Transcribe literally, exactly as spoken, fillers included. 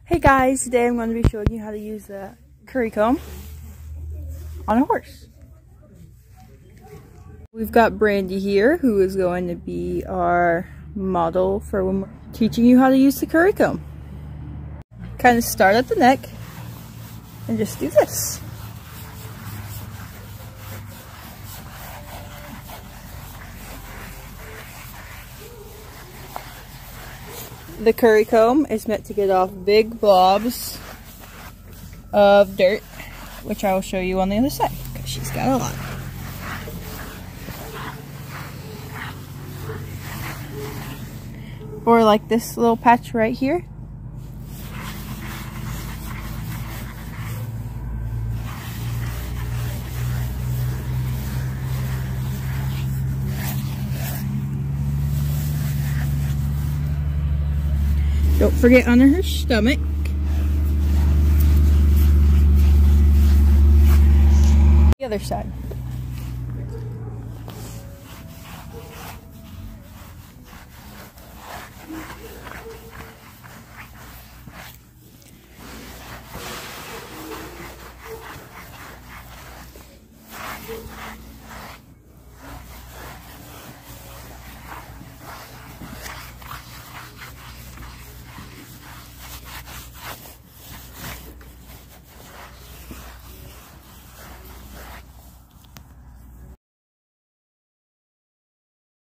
Hey guys, today I'm going to be showing you how to use the curry comb on a horse. We've got Brandy here, who is going to be our model for when we're teaching you how to use the curry comb. Kind of start at the neck and just do this. The curry comb is meant to get off big blobs of dirt, which I will show you on the other side, because she's got a lot. Or like this little patch right here. Don't forget under her stomach. The other side.